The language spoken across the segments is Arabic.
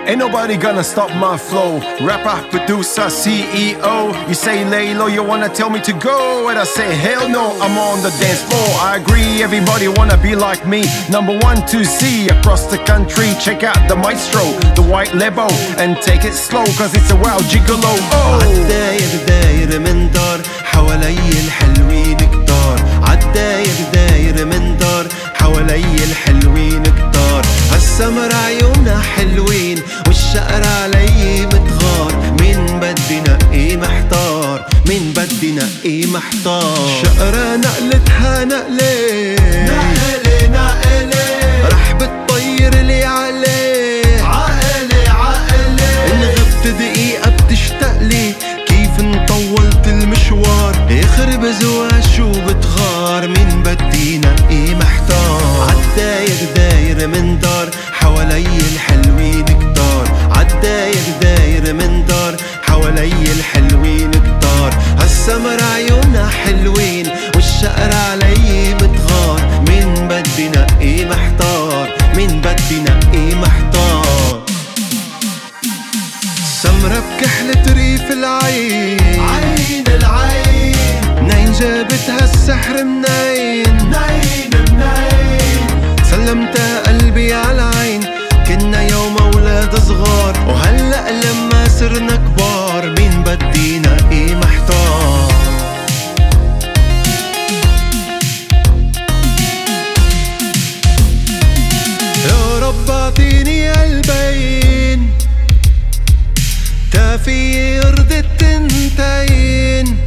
Ain't nobody gonna stop my flow. Rapper, producer, CEO. You say lay low, you wanna tell me to go, and I say hell no, I'm on the dance floor. I agree, everybody wanna be like me. Number 1 to see across the country. Check out the maestro, the white lebo, and take it slow, cause it's a wild gigolo. Oh, عالداير داير من دار، حوالي الحلوين كتار. عالداير داير من دار، حوالي الحلوين كتار. هالسمر عيونا حلوين والشقر علي متغار. مين بدي نقي محتار، مين بدي نقي محتار. شقرة نقلتها نقلة، نقلة نقلة، رح بتطير لي عليه. عقلي عقلي، إن غبت دقيقة بتشتقلي. كيف انطولت المشوار، يخرب زواج شو بتغار. مين بدي نقي محتار. عالداير داير من دار، حوالي الحلوين كتار. عالداير داير من دار، حوالي الحلوين كتار. هالسمر عيونا حلوين والشقر علي متغار. مين بدي نقي محتار، مين بدي نقي محتار. سمرة بكحلة ريف العين، عين العين. منين جابتها السحر، منين منين منين. سلمتها قلبي عالعين، كنا يوم أولاد صغار. وهلأ لما صرنا كبار، مين بدي نقي محتار. يا رب اعطيني قلبين، تافي يرضي التنتين.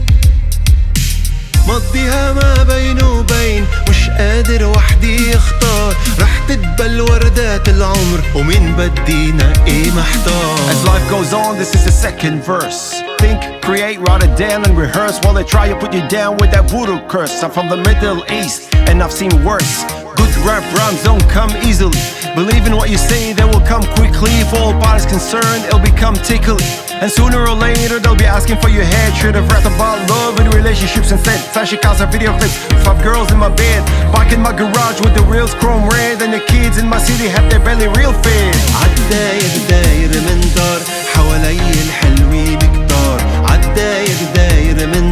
مضيها ما بين وبين، مش قادر وحدي اختار. رح تدبل وردات العمر ومين بدي نقي محتار. as life goes on, this is the second verse. Think, create, write it down and rehearse while they try to put you down with that voodoo curse. I'm from the Middle East and I've seen worse. Good rap rhymes don't come easily. Believe in what you say, they will come quickly. If all parties concerned, it'll become tickly. And sooner or later, they'll be asking for your head. Should have rapped about love and relationships instead. Flashy cars and video clips, 5 girls in my bed. Back in my garage with the wheels chrome red. And the kids in my city have their belly real fed. عالداير داير من دار، حوالي الحلوين كتار. عالداير داير من